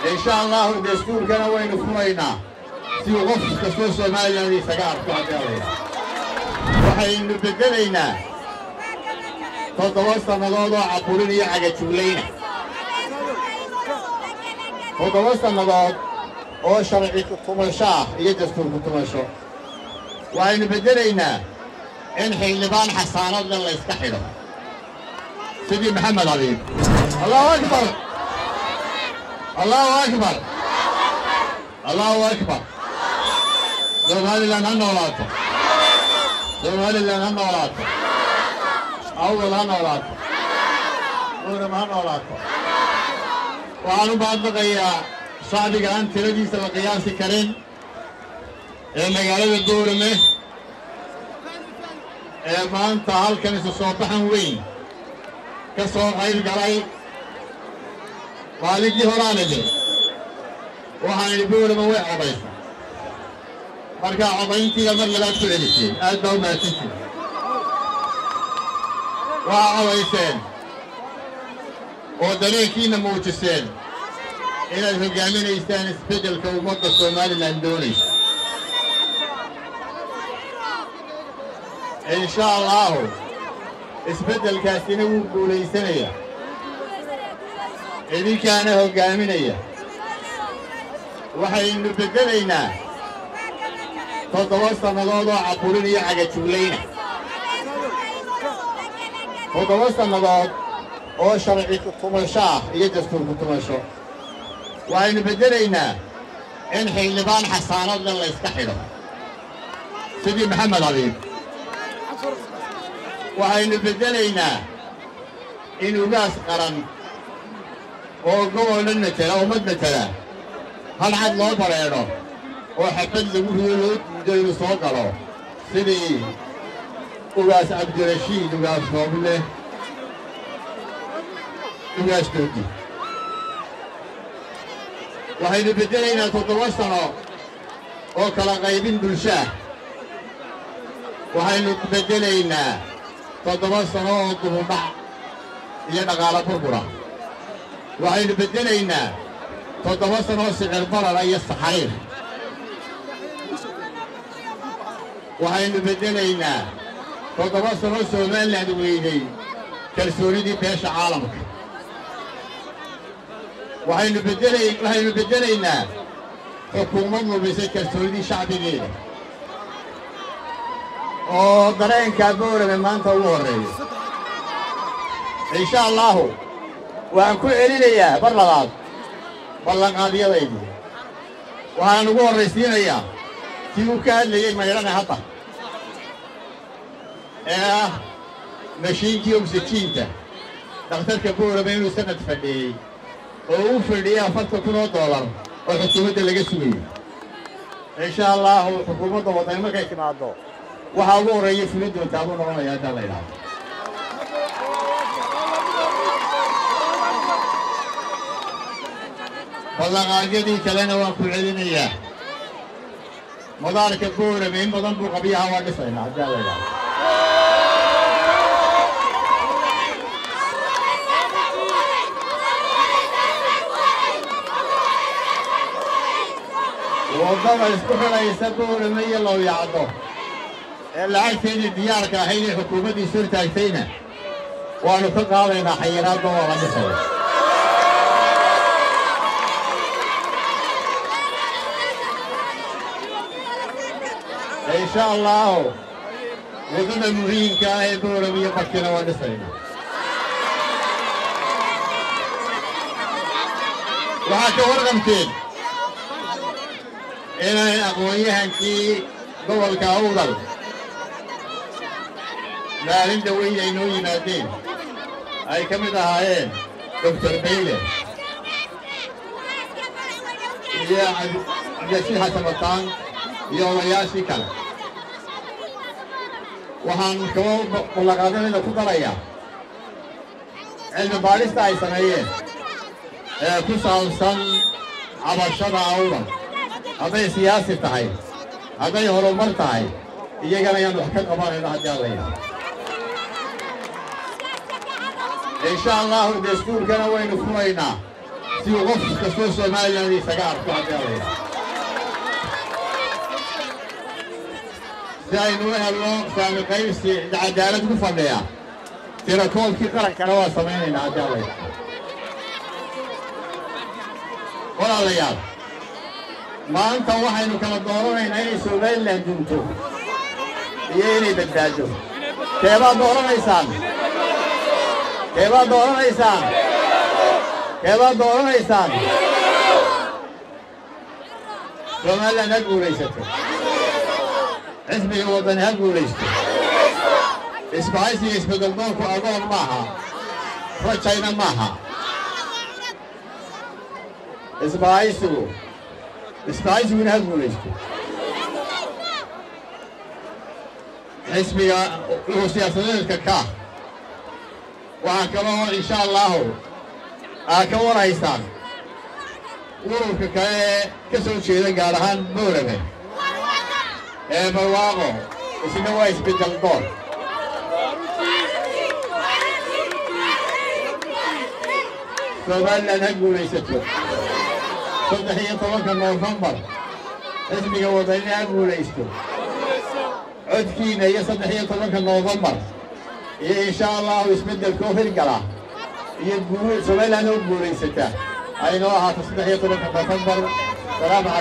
إن شاء الله الدستور كان وين فوينا في غف كسر سمايا اللي سجار كهذا وحين بدلنا تتوسط موضوع عقولية على شغلنا تتوسط موضوع أو شرعي كتمشاه يدستور كتمشاه وحين بدلنا إن حيلبان حسانات الله يستحيله سيدي محمد علي الله أكبر الله أكبر الله أكبر زمان لنا نولاته زمان لنا نولاته أول أنا نولاته أول ما نولاته وعلى بعض بقية صادق عن تردي سبق قياس كريم المجال الدور منه ما أنت هل كنيسة صوبحا وين كسر غير جراي والدي هرانة دي وحان يقول ما وقع عضيسة مركا عضينتي لما لا تعليكي أدو ما تنتي وعضيسين ودريكينا موجسين إلى الهجامين يستان اسبدل كومضة الصومالي الاندوني إن شاء الله اسبدل كاسينو بوليسانية إذا كان هجامينية وحين بدلنا تتوسط موضوع عقولية على شغلنا تتوسط موضوع أو شرعي كتمشاه يدستور كتمشاه وحين بدلنا إن حيلبان حسانات الله يستحيله سيدي محمد علي وحين بدلنا إن ناس قرن أو قول النتلا أو مدنتلا هل حد لو بريرو وحفظ له يدير صوت له سيدي وقاس عبد الرشيد وقاس نوبله وقاس توتي وحين بدينا تتوسطنا وكلا غايبين بالشاه وحين بدينا تتوسطنا وطبعا يدغال بربرة وحين بدينا تتوسط سعر برر أي الصحيح وحين بدلينا تتوسط سومان العدويني كالسوري دي بيش عالمك وحين بدلينا حكومة مبسة كالسوري دي شعبي غيره ودرين كابورة من مانتا ووري إن شاء الله وأنكو إلينا برلغات ballan qaadiyadaydi waxaan ugu horraysiinayaa kii uu ka hadlayay mayrana hadda mashiinkii oksijiinta dhakhtarka boorama inuu sanad fadhiyey oo uu fadhiyay $40,000 oo xukuumadda laga sugayo insha allahu xukuumadda wadani markay timaado waxaa ugu horreeya fuli doontaa buu noqonayaa haddaa la yidhaahdo ballanqaadyadii kalena waan ku celinayaa madaarka boorame in badan buu qabyaha waa dhisaynaa haddaa la yidhaahdo waddada isku xidhaysa boorame iyo lowyacdo ee lacagteedii diyaarka ahayd ee xukuumaddii soo taagtayna waanu ka qaadaynaa xayiraadda oo la dhisaya إن شاء الله وضد المهين كاهي بورم يقتنا ونسينا وحكا ورغمتين إنا أقويها كي قول كاوضل لا لندوية إنو ينادين أي كم دهايين دكتور بيلي يا عبدالسي حسن الطان يوم ياسي كلا waxaan kaba ballanqaadinayna ku darayaa cilmi baadhista ay sameeyeen ee ku saabsan cabashada awdal hadday siyaasi tahay hadday horumar tahay iyagana ayaan wax ka qabanayno haddii alla yidhaahdo insha allahu dastuurkana waynu furaynaa si uu qof kastoo Somaliland isaga arko haddii si aynu u helno saami qaybsi cadaalad ku fadhiya tirakoolkii qarankana waa samaynaynaa haddii walaalayaal maanta waxaynu kala dooranaynaa inay Somaliland dunto iyo inay badbaado keebaad dooranaysaan keebaad dooranaysaan keebaad dooranaysaan Somaliland ha guulaysato xisbiga wadani ha guulaysto isbahaysiga isbedel doonku agoon maaha rajayna maaha isbahaysiguna ha guulaysto xisbiga wuxuu siyaasadeedka ka waxaa kaloo insha allahu aa ka waraysaan ururka kale ee ka soo jeeda gaar ahaan Boorame ee barwaaqo isna waa isbedel doon Somaliland ha guulaysato 13 Noofembar xisbiga wadani ha guulaysto codkiina iyo 13 Noofembar iyo insha allahu isbedelkoo hirgala iyo Somaliland oo guulaysata aynoo ahaato 13 Noofembar.